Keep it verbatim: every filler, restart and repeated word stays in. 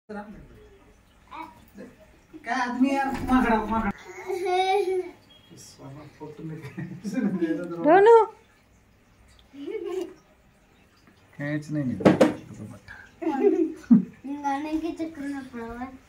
क्या आदमी यार माखड़ा माखड़ा दोनों खींच नहीं मिलता गाने के चक्कर में पड़ा हुआ है।